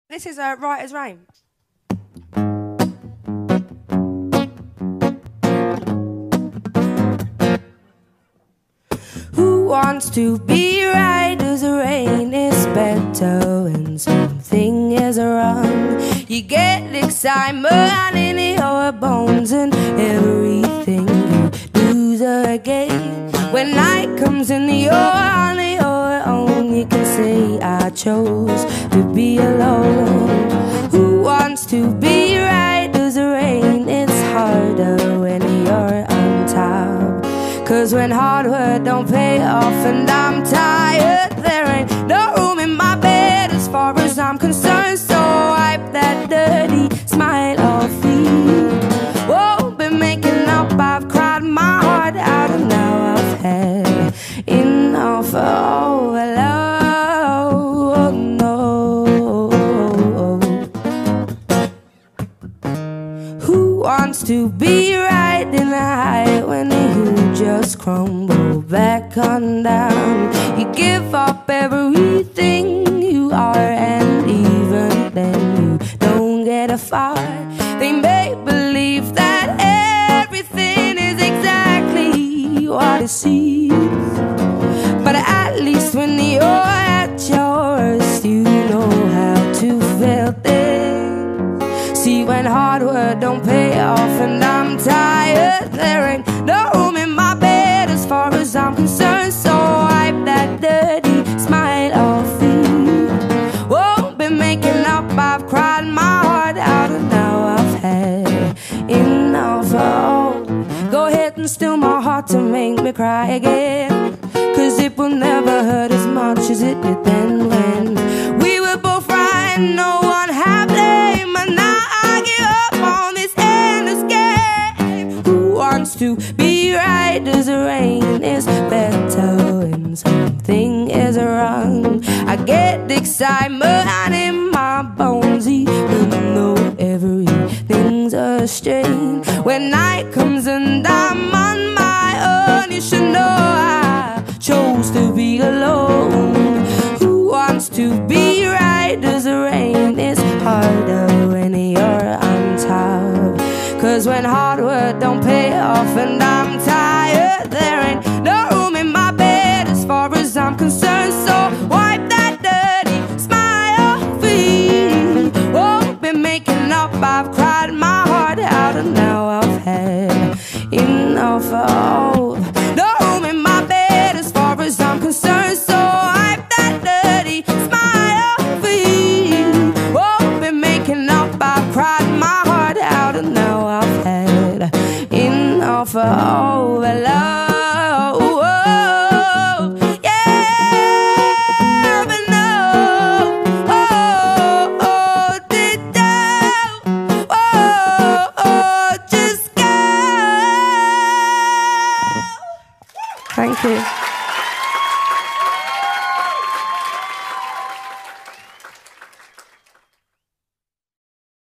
This is Right as Rain. Who wants to be right as rain? It's better when something is wrong. You get excitement in your bones, and everything you do's again. When night comes and you're on your own, you can say I chose to be alone. Who wants to be right as rain? It's harder when you're on top, 'cause when hard work don't pay off and I'm tired, there ain't no room in my bed as far as I'm concerned. So wipe that dirty smile off me. Won't be making up, I've cried my heart out and now I've had enough of love. Oh no. Who wants to be right in the high when you just crumble back on down? You give up everything you are, and even then you don't get a far. They make believe that everything is exactly what it seems, but at least when you're at your worst, you know how to feel things. See, when hard work don't pay off and I'm tired, there ain't no room in my bed as far as I'm concerned. So wipe that dirty smile off me. Won't be making up, I've cried my heart out and now I've had enough. Oh, go ahead and steal my heart to make me cry again, 'cause it will never hurt as much as it did then when we were both right, no one had blame. And now I give up on this endless game. Who wants to be right as rain? Is better when something is wrong. I get excitement in my bones even though everything's a strain. When night comes and I'm on my own, you should know I chose to be alone. Who wants to be right as rain? It's harder when you're on top, 'cause when hard work don't pay off and I'm tired, there ain't no room in my bed as far as I'm concerned. So wipe that dirty smile off me. Won't be making up, I've cried my heart out and now I've had enough of no room in my bed as far as I'm concerned. So wipe that dirty smile off me. Won't be making up, I've cried my heart out and now I've had enough of love. Thank you.